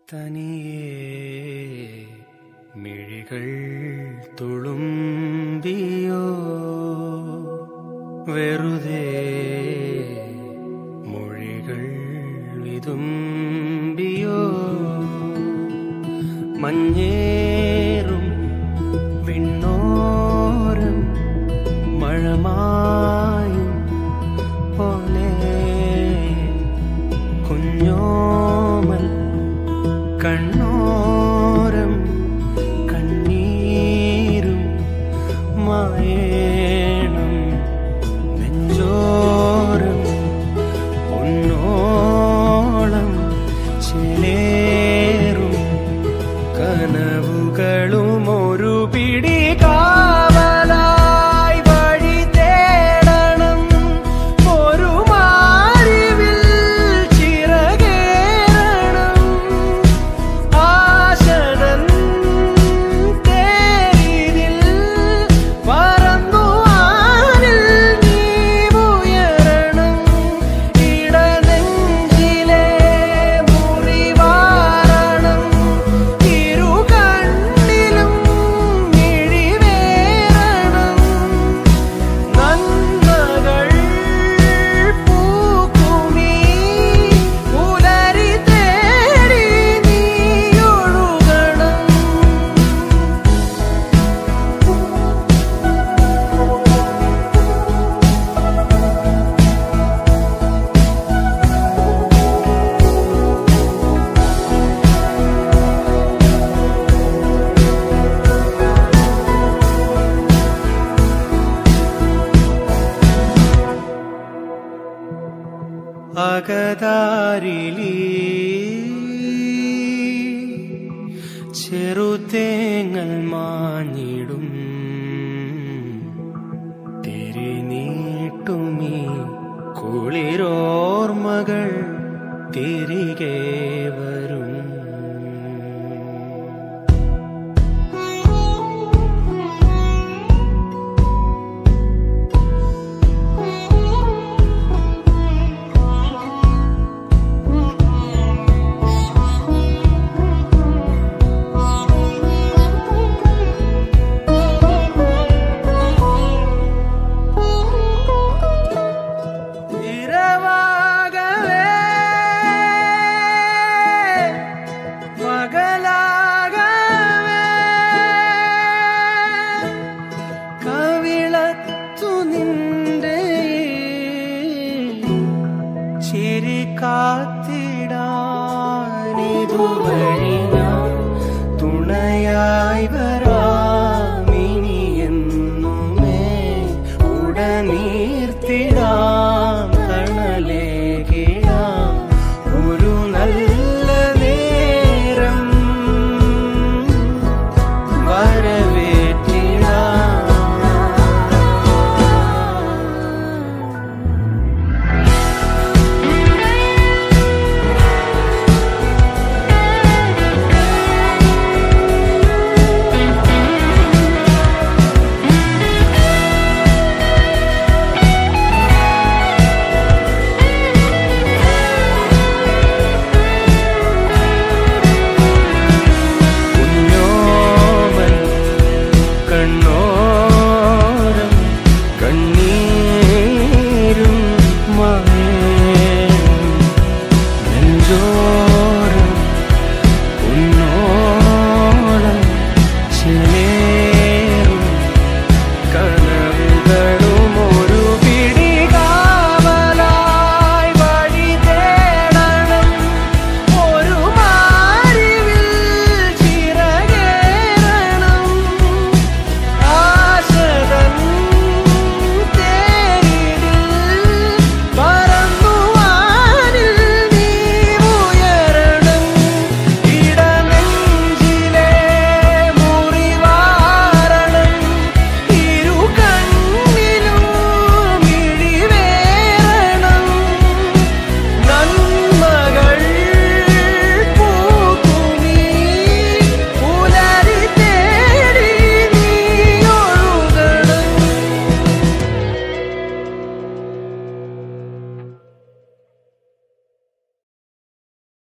തനിയേ മിഴികൾ തുളുമ്പിയോ വെറുതെ മൊഴികൾ വിതുമ്പിയോ മഞ്ഞേറും വിണ്ണോരം മഴമായും പോലെ കുഞ്ഞോമൽ കണ്ണോരം കണ്ണീരും മായേണം നെഞ്ചോരം പൊന്നോളം ചേലേറും കനവുകളും ഒരു പിടി കാവലായി വഴി തേടണം ഒരു മാറിവിൽ ചിറകേറണം ആശനൻ തേരിതിൽ പറന്നു വാനിൽ നീ ഉയരണം ഇടനെഞ്ചിലെ മുറിവാരണം ഇരു കണ്ണിലും മിഴിവേറണം നന്മകൾ പൂക്കുമീ പുലരി തേടി നീ ഒഴുകണം. അകതാരിലി ചെറുതേങ്ങൽ മാഞ്ഞിടും തിരിനീട്ടുമീ കുളിരോർമകൾ തിരികെ വരും. ഇരവാകവേ പകലാകവേ കവിളത്തു നിന്റെ ചിരി കാത്തിടാനിതുവഴി ഞാൻ തുണയായി വരാം ഇനി എന്നുമേ ഉടനീർത്തിടാം.